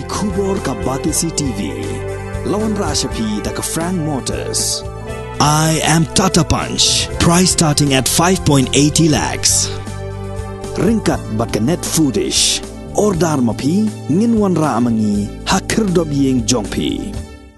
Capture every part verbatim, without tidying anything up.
Kubor ka Batisi T V. Lawan Rashapi taka Frank Motors. I am Tata Punch. Price starting at five point eight zero lakhs. Ringkat bat ka net foodish. Ordar mapi nginwan ra amangi hakir dob yeng jongpi.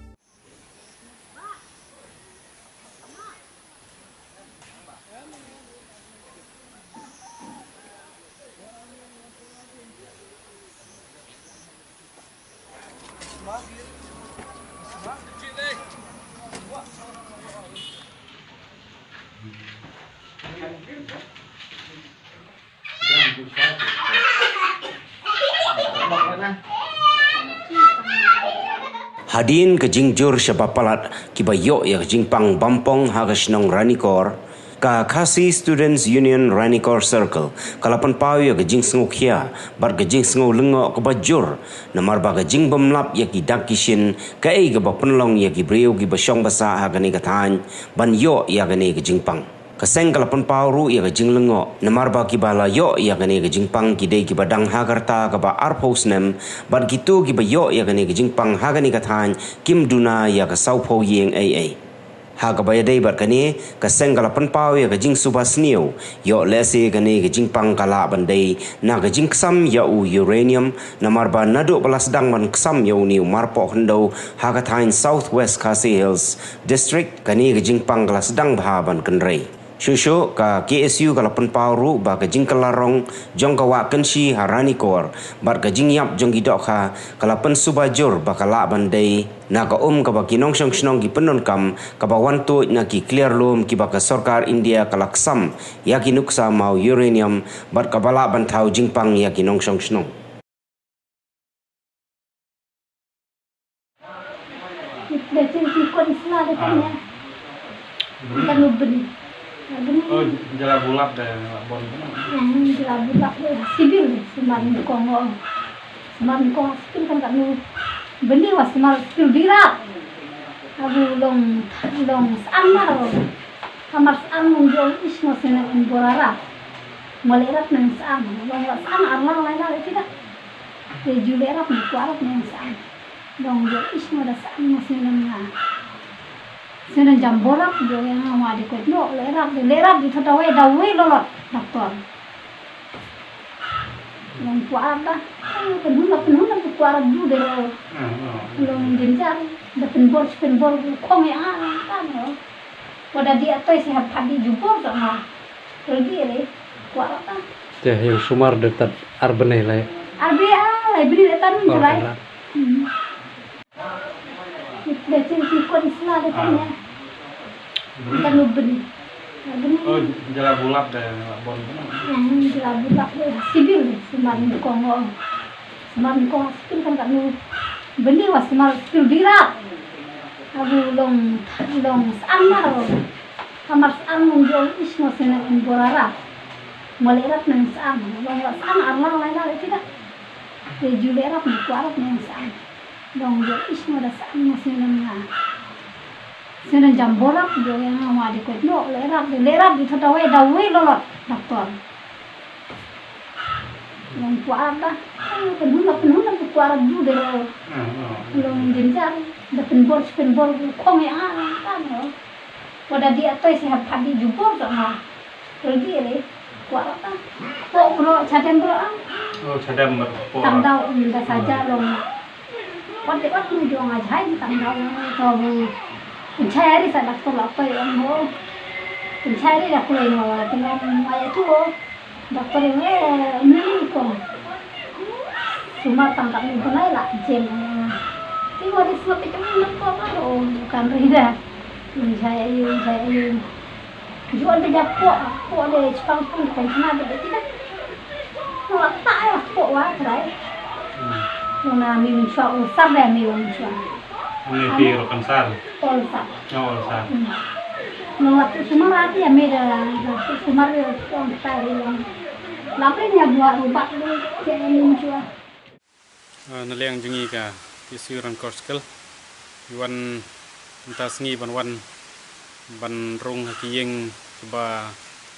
Hadin ke jingjur syabapalat kibayok ya jingpang bampong hagasnong ranikor ka Khasi Students Union Ranikor Circle kalapan pau ya jing sengok hia bar jing sengok lengok ke bajur namar ba jing bemlap ya ki dakishin ka ei ga penlong ya ki breu ki basong basa hagani katan ban yo ya gani ke jingpang kaseng kalapan pau ru ya jing lengok namar ba ki bala yo ya gani ke jingpang ki dei ki badang hagarta ka ba arpos nem bar gitu ki ba yo ya gani ke jingpang hagani katan kim duna ya ka saupo yeng ai ai haga baya dei bar kani kaseng kalapan pau ya jing subas niu yo lese gani ke jingpang kala bandai na ke jing ksam ya u uranium namar ba nadu balas dang man ksam ya u niu marpo hendo haga tain Southwest Khasi Hills District kani ke jingpang kala sedang bahaban kenrei Shushu ka K S U kalapan pau ru ba ka jing kelarong jong kawa kenshi harani kor bar ka jing yap jong gidok ha kalapan subajur ba kala bandai na ka um ka ba kinong shong shnong gi penon kam ka ba wantu na ki clear lum ki ba ka sarkar India kalaksam ya ki nuksa mau uranium bar ka bala bantau jingpang ya kinong shong shnong Betul sih kondisinya ada kan ya. Kita nubri. Oh, jala bulak deh, bon. Yang jala bulak deh, sibil semarin kongo, semarin kongo sibil kan tak nu, benih was semarin sibil dirak. Aku long long sama lo, kamar sama menjual ismo senang borara, melerat nang sama, long sama arlang lain lagi tidak, julerat nih kuarat nang sama, long jual ismo dah sama senang lah. Senang jam borak jo yang mau adikut no lerap lerap di thadawe dawe lolot doktor yang kuat dah penuh lah penuh lah kuat du deh lo jenjar dah penbor penbor kong ya kan lo pada dia tu sihat padi jubor sama pergi le kuat dah Teh yang sumar dekat arbene lah arbe ah beli dekat ni lah betul sih kondisinya ada kan ya. Kita nubri. Oh, jala bulak deh, bon. Yang jala bulak deh, sibil semarin kongo, semarin kongo sibil kan tak nu, benih was semarin sibil dirak. Aku long long sama lo, kamar sama menjual ismo senang borara, melerat nang sama, long sama arlang lain lagi tidak, julerat nih kuarat nang sama. Dong jo ismo dah sama senang lah. Senang jam borak jo yang mau adikut no lerap lerap di thadawe dawe lolot doktor. Yang kuat dah, penuh lah penuh lah kuarat du deh lo. Long jenjar dah penbor penbor kong ya kan lo. Pada dia tu sihat padi jubor sama. Pergi le kuarat dah. Pok bro cadem bro ah. Oh cadem bro. Tandau dah saja long. Waktu waktu jual ngajai tanggal tahu pencari saya dokter apa yang mau pencari aku lagi mau tinggal maya tu dokter ini ini kok cuma tangkap ni pun lah jem ini waris lebih cuma kok kalau bukan rida saya you saya you jual bejak kok kok ada Jepang pun kan sana ada tidak kalau tak ya kok wah cerai Nona mi mencoba usah deh mi mencoba. Ini biru kansar. Olsa. Oh olsa. Nona tu semua lagi ya mi dah. Tu semua dia orang tadi yang. Lalu ni buat ubah tu dia mi mencoba. Neliang jengi ka isuran korskel. Iwan entah sengi ban wan ban rong hakiyeng ba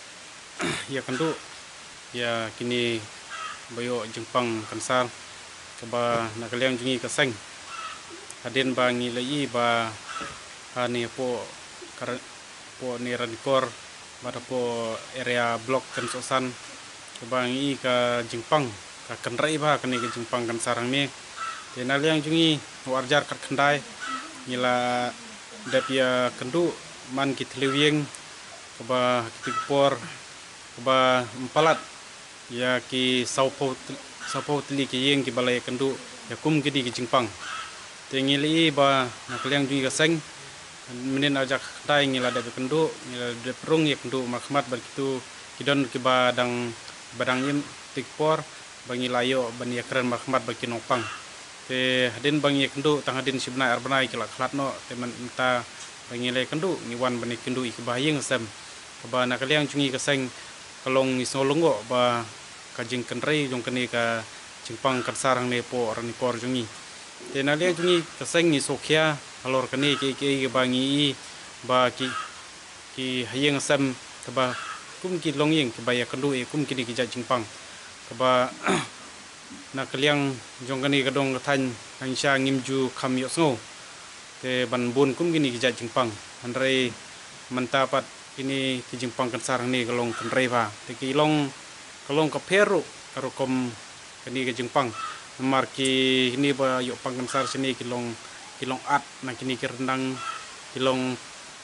ya kandu ya kini bayo jengpang kansar kaba nakaliang jungi kaseng hadin ba ngilai ba hani po kar po ni Ranikor ba po area blok kan sosan kaba ngi ka jingpang ka kenrai ba kani ka jingpang kan sarang ni te naliang jungi warjar kat kendai ngila dapia kendu man kitliwing kaba kitipor kaba empalat ya ki saupo saupo tili ki yeng ki balai kendu ya kum gidi ki jingpang tengili ba nakliang jungi kaseng menen ajak dai ngila dap kendu ngila dap rung ya kendu makmat bar kitu kidon ki badang badang yim tikpor bangi layo bani keren makmat bagi nopang te hadin bangi kendu tang hadin sibna arbanai kila klatno teman minta bangi le kendu ngiwan bani kendu ik bahayeng sem ba nakaliang jungi kaseng kalong isolongo ba kajing kenrei jong kene ka jingpang karsarang ne po Ranikor jungi te nalia jungi kaseng ni sokhia alor kene ke ke bangi ba ki ki hayeng sem ba kum ki longyeng ke baya kendu e kum kini ki ja jingpang ba nakaliang jong kene kadong than hangsha ngimju kham yo sngo te ban bun kum kini ki ja jingpang andrei mantapat ini ki jingpang kan sarang ni kalong kenrei ba te ki long kalong ka peru karo kom kini ki jingpang mar ki ini ba yo pangkan sar sini kilong kilong at na kini ki rendang kilong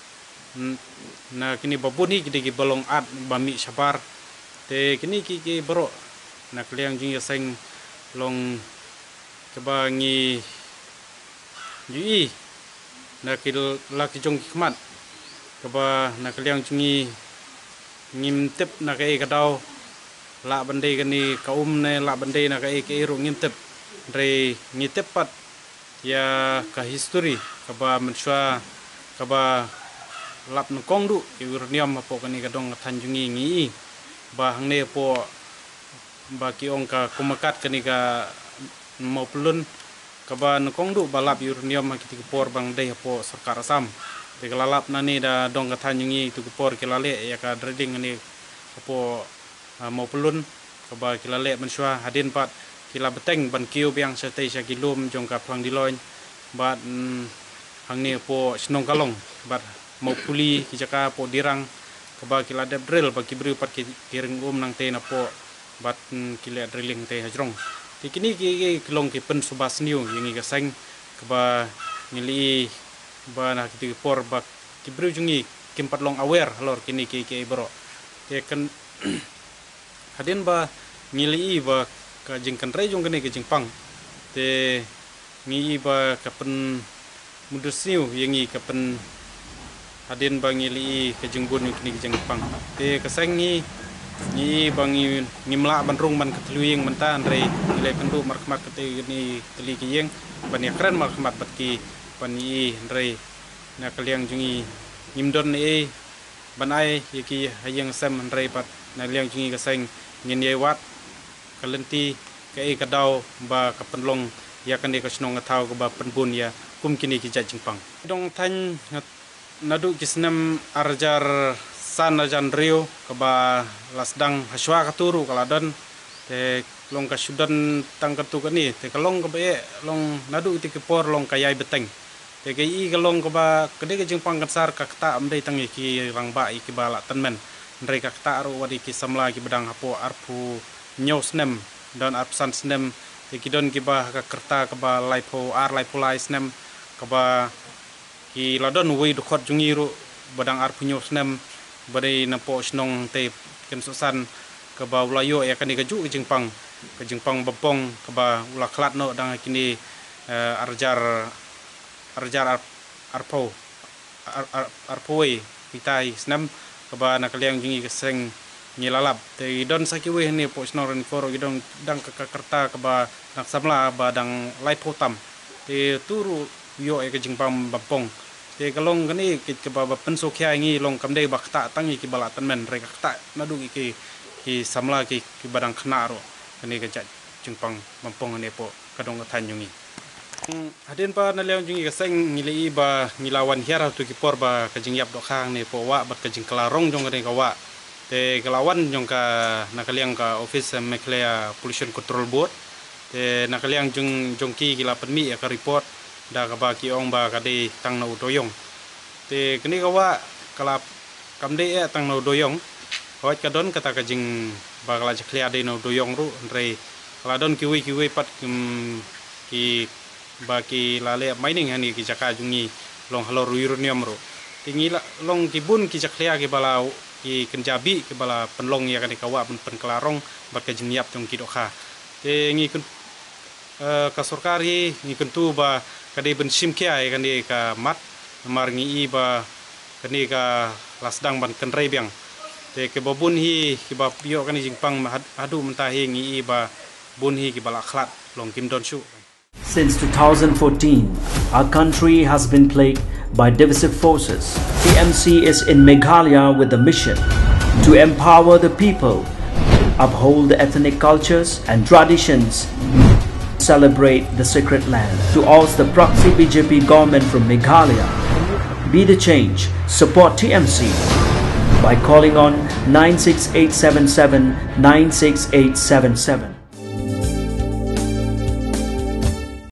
na kini babuni kini ki balong at bami sabar te kini ki ki bro na kliang jing seng long kebangi yui na kil laki jong kmat keba na kliang jungi ngim tip na kai kadau la bande kani kaum ne la bande na kai ke ro ngim tip re ngitip pat ya ka history kaba menswa kaba lap no kongdu urniam po kani kadong tanjungi ngi ba hangne po ba ki ong ka kumakat kani ka mau pelun kaba no kongdu balap urniam kiti por bang dei po sarkar asam de lalap nani da dong ka tanjungi tu por kilale ya ka dreding ni po mau pelun kaba kilale menswa hadin pat kila beteng ban kiu biang sate sya kilum jong ka plang diloin bat hangne po snong kalong bat mau puli kijaka po dirang kaba kila dep drill bagi beri pat kiring um nang te na po bat kila drilling te hajrong tikini ki kilong ki pen subas niu yengi ka seng kaba ngili ba na kiti por bak kibru jungi kimpat long aware lor kini ki ki bro te kan hadin ba ngili ba ka jingkan rai jong kene ke jingpang te ngi ba kapen mudusniu yengi kapen hadin bangili ke jengbun kini ke jingpang te kasengi ngi bangi ngimla banrung man ketluing mentan re nilai kendu markmat kete ni teli ki yeng ban yakran markmat batki pani re na kaliang jungi ngimdon e banai yaki hayang sem re pat na liang jungi kaseng ngin yewat kalenti ke kadau ba kapenlong ya kan de kasnong ngataw ko ba penbun ya kum kini ki ja jingpang dong tan nadu kisnam arjar san ajan rio ke ba lasdang haswa katuru kaladon te long kasudan tang katu kani te kalong ke be long nadu ti ke por long kayai beteng te ke i kalong ke ba kede ke jingpang kasar kakta amdei tang ki rangba i ki bala tanmen ndrei kakta ro wadi ki samla ki bedang hapo arpu nyosnem dan absan snem tikidon kiba ka kerta kaba laipo ar laipo lai snem kaba ki ladon wei dukot jungiru badang ar punyo snem badai napo snong te ken susan kaba ulayo ya kan digaju jingpang ke jingpang bepong kaba ula klat no dang kini arjar arjar arpo arpoi pitai snem kaba nakaliang jungi keseng ngilalap te don sakiwe ni po snor ni koro gidong dang ka kerta kaba nak samla badang laipotam te turu yo e ke jingpam bapong te kalong kani kit kaba bapen sokhya ngi long kamdei bakta tangi ki balatan men re kakta nadu ki ki samla ki ki badang khnaro kani ke jingpang bapong ne po kadong tanyungi hadin pa na leong jungi kaseng ngili ba ngilawan hiara tu ki porba ka jingyap do khang ne po wa bat ka jing klarong jong kani ka wa te kelawan jong ka nakaliang ka office Maclear Pollution Control Board te nakaliang jung jongki gila penmi ya ka report da ka ba ki ong ba ka de tang no doyong te kini ka wa kala kamde ya tang no doyong hoi ka don kata ka jing ba kala chaklia de no doyong ru re kala don kiwi kiwi pat ki ba ki lale mining hani ki jaka jungi long halo uranium ro tingi long ki bun ki chaklia ki bala ki kenjabi ki bala penlong ya kan ka wa pen kelarong ba ka jingiap jong ki do kha te ngi kun ka sorkari ni kentu ba kade ben sim kia kan di ka mat mar ngi ba kani ka lasdang ban kan biang te ke babun hi ki ba pio kan jing pang adu mentah hi ngi ba bun hi ki bala khlat long kim don shu. Since two thousand fourteen, our country has been plagued by divisive forces. T M C is in Meghalaya with the mission to empower the people, uphold the ethnic cultures and traditions, celebrate the sacred land. To oust the proxy B J P government from Meghalaya, be the change, support T M C by calling on nine six eight seven seven nine six eight seven seven.